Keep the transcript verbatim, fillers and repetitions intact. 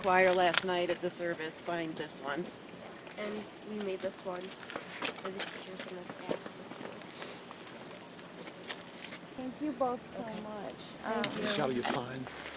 choir last night at the service signed this one. And we made this one for the teachers and the staff of the school. Thank you both so Okay. much. Thank Um, you. Shall you sign?